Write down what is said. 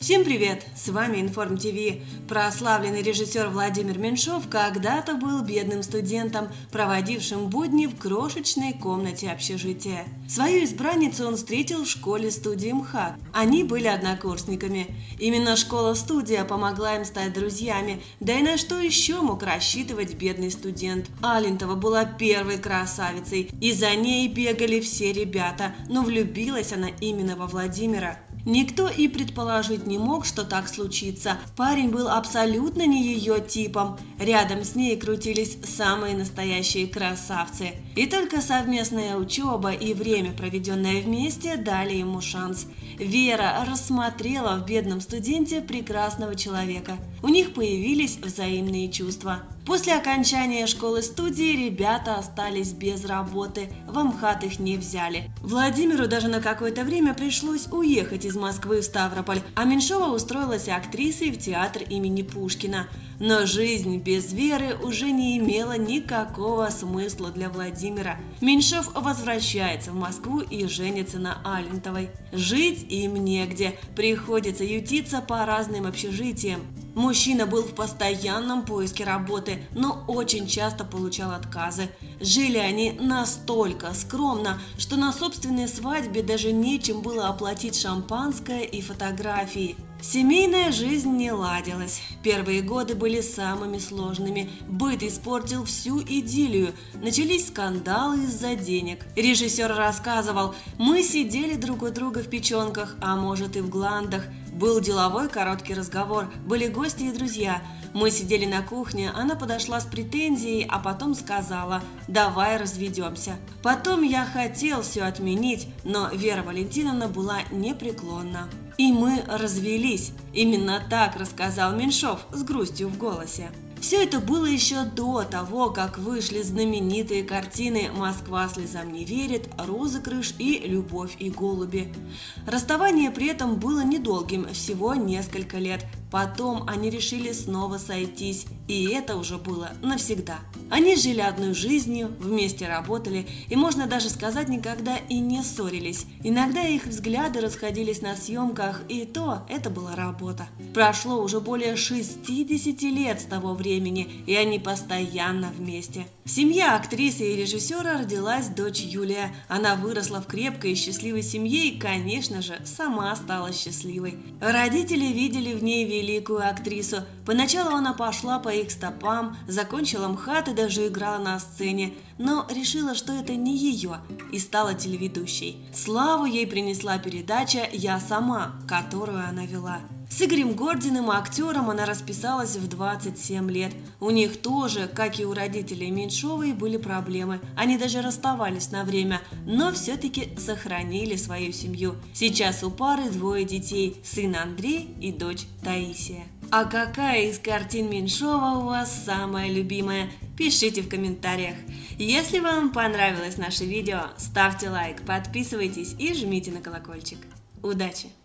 Всем привет! С вами Информ ТВ. Прославленный режиссер Владимир Меньшов когда-то был бедным студентом, проводившим будни в крошечной комнате общежития. Свою избранницу он встретил в школе-студии МХАТ. Они были однокурсниками. Именно школа-студия помогла им стать друзьями. Да и на что еще мог рассчитывать бедный студент? Алентова была первой красавицей, и за ней бегали все ребята, но влюбилась она именно во Владимира. Никто и предположить не мог, что так случится. Парень был абсолютно не ее типом. Рядом с ней крутились самые настоящие красавцы. И только совместная учеба и время, проведенное вместе, дали ему шанс. Вера рассмотрела в бедном студенте прекрасного человека. У них появились взаимные чувства. После окончания школы-студии ребята остались без работы, в МХАТ их не взяли. Владимиру даже на какое-то время пришлось уехать из Москвы в Ставрополь, а Меньшова устроилась актрисой в театр имени Пушкина. Но жизнь без Веры уже не имела никакого смысла для Владимира. Меньшов возвращается в Москву и женится на Алентовой. Жить им негде, приходится ютиться по разным общежитиям. Мужчина был в постоянном поиске работы, но очень часто получал отказы. Жили они настолько скромно, что на собственной свадьбе даже нечем было оплатить шампанское и фотографии. Семейная жизнь не ладилась. Первые годы были самыми сложными. Быт испортил всю идиллию. Начались скандалы из-за денег. Режиссер рассказывал: «Мы сидели друг у друга в печенках, а может и в гландах. Был деловой короткий разговор, были гости и друзья. Мы сидели на кухне, она подошла с претензией, а потом сказала: давай разведемся. Потом я хотел все отменить, но Вера Валентиновна была непреклонна. И мы развелись». Именно так рассказал Меньшов с грустью в голосе. Все это было еще до того, как вышли знаменитые картины «Москва слезам не верит», «Розыгрыш» и «Любовь и голуби». Расставание при этом было недолгим, всего несколько лет. Потом они решили снова сойтись, и это уже было навсегда. Они жили одной жизнью, вместе работали, и, можно даже сказать, никогда и не ссорились. Иногда их взгляды расходились на съемках, и то это была работа. Прошло уже более 60 лет с того времени, и они постоянно вместе. В семье актрисы и режиссера родилась дочь Юлия. Она выросла в крепкой и счастливой семье и, конечно же, сама стала счастливой. Родители видели в ней великую актрису. Поначалу она пошла по их стопам, закончила МХАТ и даже играла на сцене, но решила, что это не ее, и стала телеведущей. Славу ей принесла передача «Я сама», которую она вела. С Игорем Гординым, актером, она расписалась в 27 лет. У них тоже, как и у родителей Меньшовой, были проблемы. Они даже расставались на время, но все-таки сохранили свою семью. Сейчас у пары двое детей – сын Андрей и дочь Таисия. А какая из картин Меньшова у вас самая любимая? Пишите в комментариях. Если вам понравилось наше видео, ставьте лайк, подписывайтесь и жмите на колокольчик. Удачи!